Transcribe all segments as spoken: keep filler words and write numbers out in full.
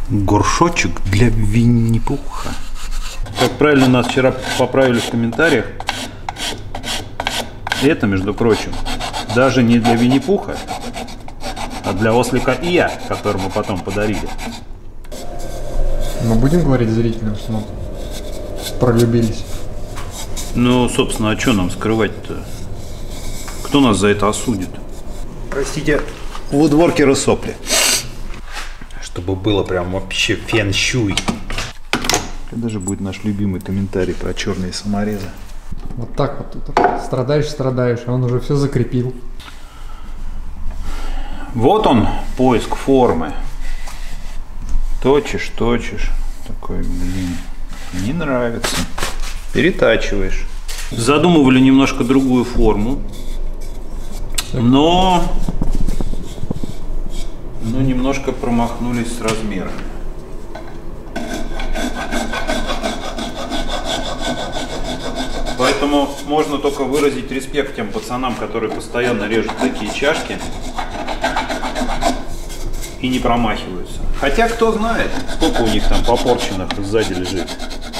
Горшочек для Винни-Пуха. Как правильно нас вчера поправили в комментариях, это, между прочим, даже не для Винни-Пуха, а для ослика Ия, который мы потом подарили. Мы будем говорить зрителям, что мы пролюбились? Ну, собственно, а что нам скрывать-то? Кто нас за это осудит? Простите, вудворкеры сопли. Чтобы было прям вообще фен-щуй. Это же будет наш любимый комментарий про черные саморезы. Вот так вот тут страдаешь, страдаешь, а он уже все закрепил. Вот он, поиск формы. Точишь, точишь. Такой, блин, не нравится. Перетачиваешь. Задумывали немножко другую форму. Но... Но немножко промахнулись с размерами. Поэтому можно только выразить респект тем пацанам, которые постоянно режут такие чашки и не промахиваются. Хотя кто знает, сколько у них там попорченных сзади лежит.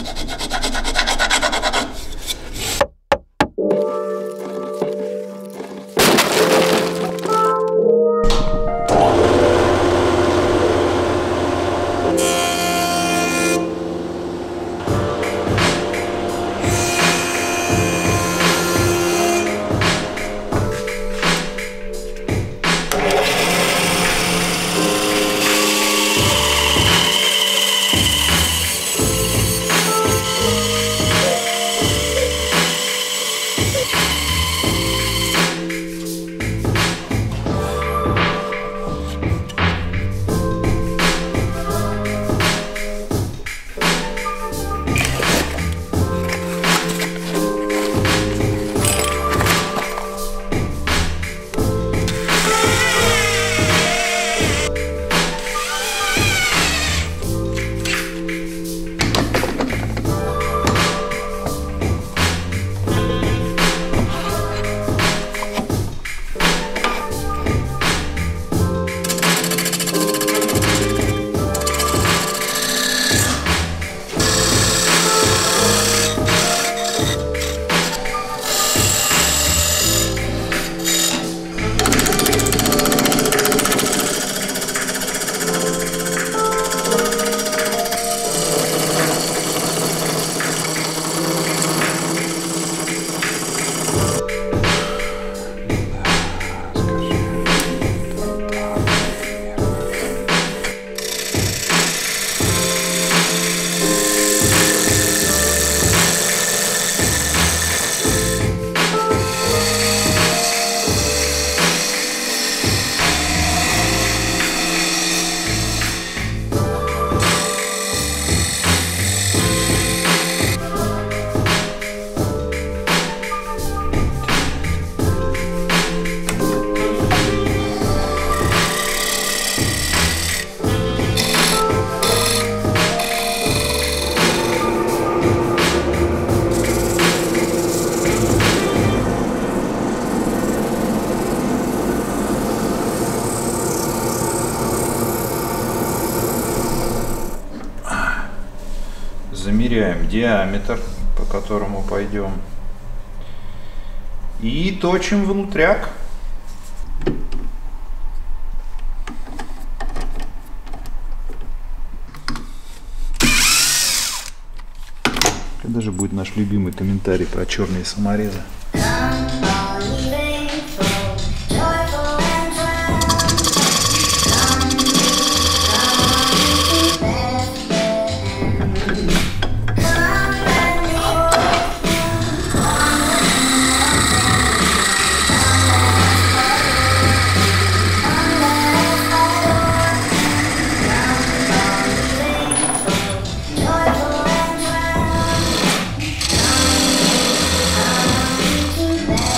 Замеряем диаметр, по которому пойдем, и точим внутряк. Это же будет наш любимый комментарий про черные саморезы. Bye.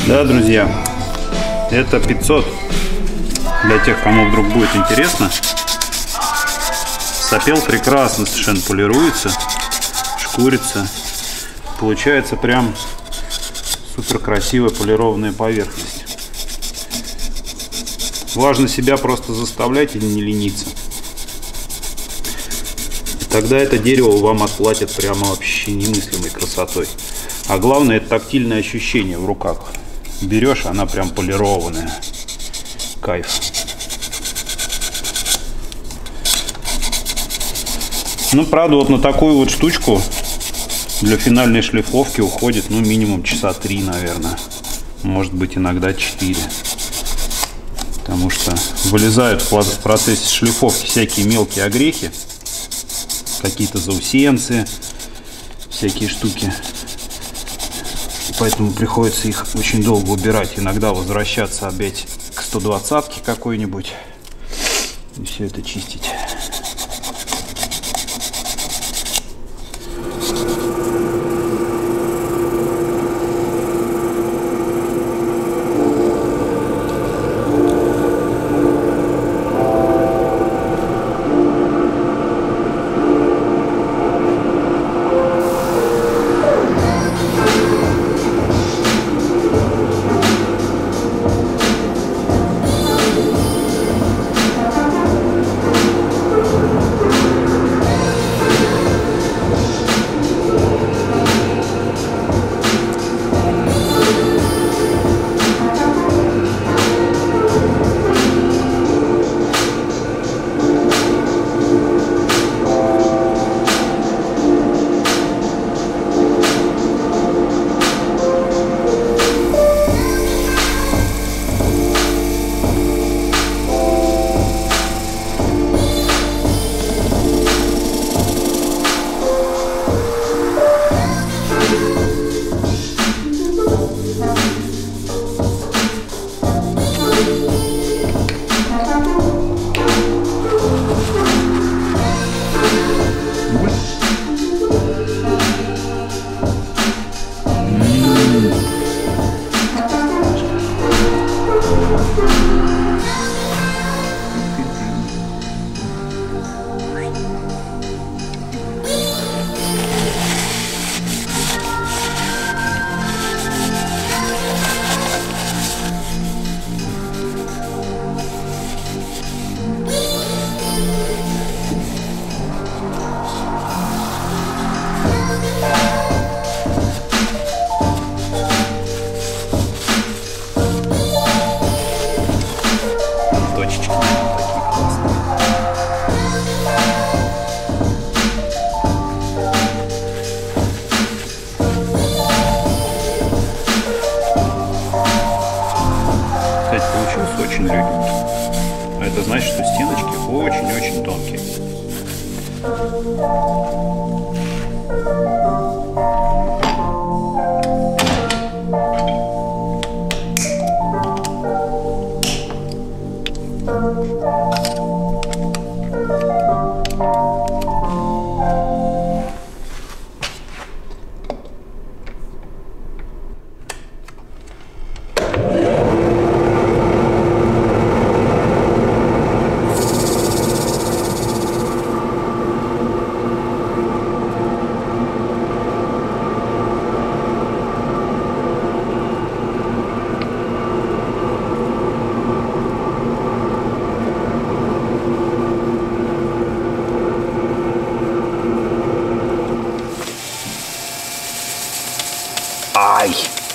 Да, друзья, это пятьсот. Для тех, кому вдруг будет интересно. Сапел прекрасно совершенно полируется, шкурится. Получается прям супер красивая полированная поверхность. Важно себя просто заставлять и не лениться. Тогда это дерево вам отплатит прямо вообще немыслимой красотой. А главное, это тактильное ощущение в руках. Берешь, она прям полированная. Кайф. Ну, правда, вот на такую вот штучку для финальной шлифовки уходит, ну, минимум часа три, наверное. Может быть, иногда четыре. Потому что вылезают в процессе шлифовки всякие мелкие огрехи. Какие-то заусенцы, всякие штуки. Поэтому приходится их очень долго убирать. Иногда возвращаться опять к сто двадцатке какой-нибудь. И все это чистить. Очень легкий. А это значит, что стеночки очень-очень тонкие. Ай!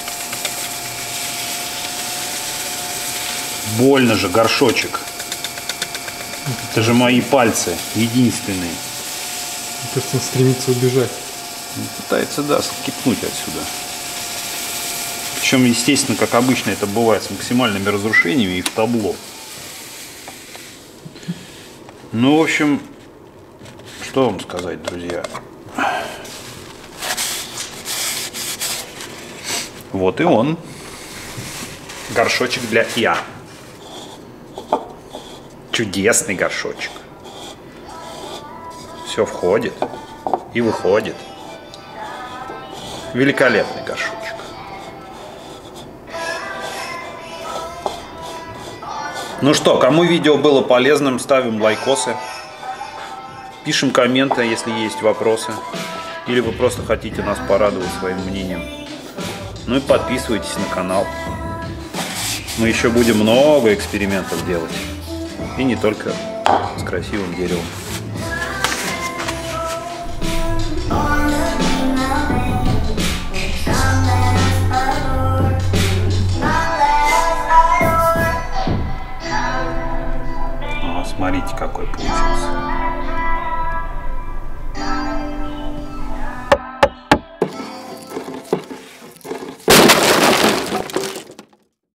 Больно же, горшочек. Это же мои пальцы, единственные. Мне кажется, он стремится убежать. Он пытается, да, скипнуть отсюда. Причем, естественно, как обычно это бывает, с максимальными разрушениями и в табло. Ну, в общем, что вам сказать, друзья. Вот и он. Горшочек для Я. Чудесный горшочек. Все входит и выходит. Великолепный горшочек. Ну что, кому видео было полезным, ставим лайкосы. Пишем комменты, если есть вопросы. Или вы просто хотите нас порадовать своим мнением. Ну и подписывайтесь на канал. Мы еще будем много экспериментов делать. И не только с красивым деревом. Смотрите, какой получился.